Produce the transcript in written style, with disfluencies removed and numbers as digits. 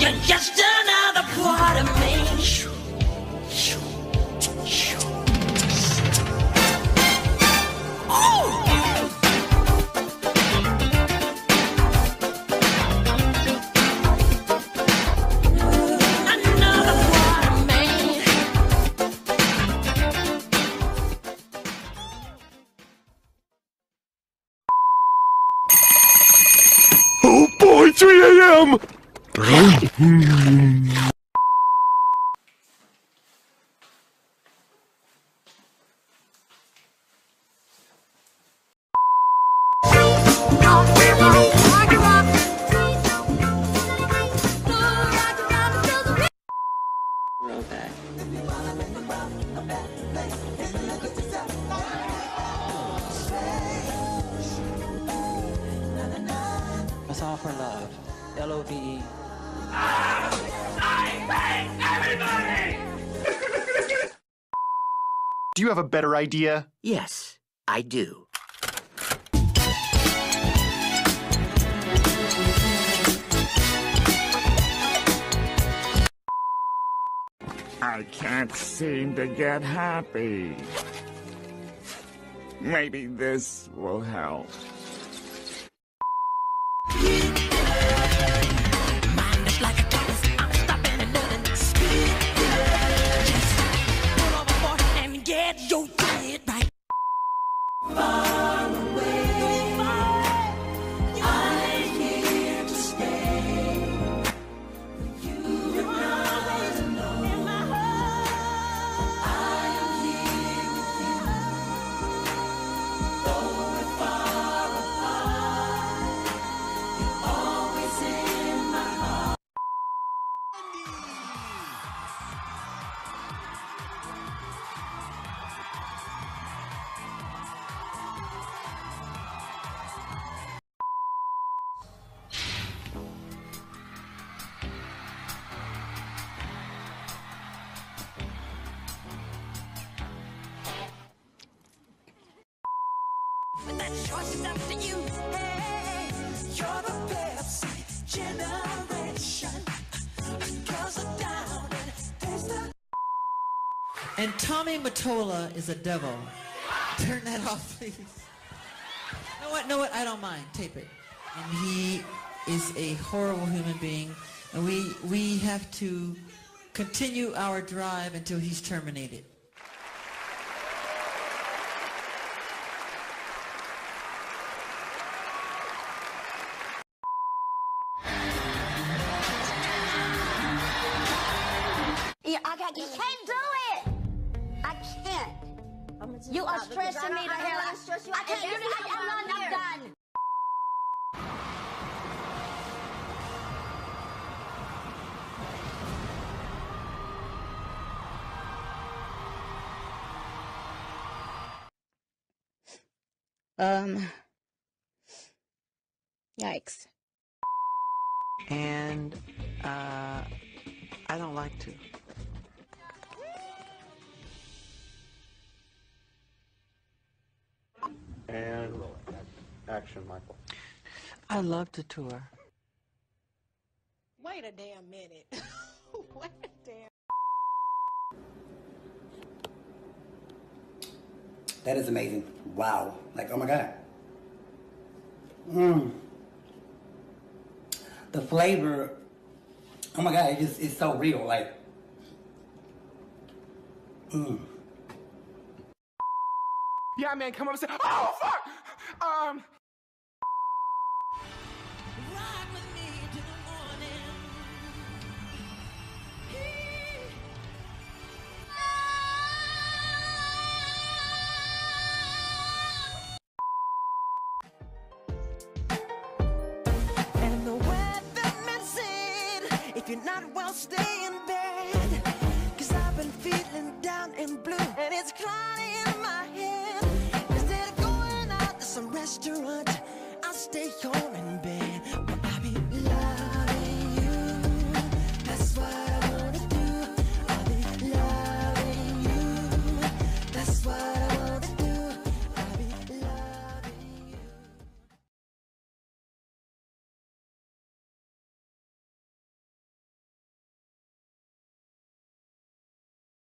You're just another part of me. Oh boy, 3 a.m. A song for love. L-O-V-E. Do you have a better idea? Yes, I do. I can't seem to get happy. Maybe this will help. That choice is up to you. Hey, you're the Pepsi generation. Girls are down and there's the... And Tommy Mottola is a devil. Turn that off, please. No, what? I don't mind. Tape it. And he is a horrible human being, and we have to continue our drive until he's terminated. You can't do it. I can't. You are stressing me to hell. I can't. I'm done. Yikes. And I don't like to. And action, Michael. I love to tour. Wait a damn minute. Wait a damn. That is amazing. Wow. Like, oh my God. The flavor, oh my God, it's so real. Like, Yeah, man, come up and say, oh, fuck! Ride with me till the morning. And the weatherman said, if you're not well, stay in bed. 'Cause I've been feeling down and blue, and it's cloudy in my head. Instead of going out to some restaurant,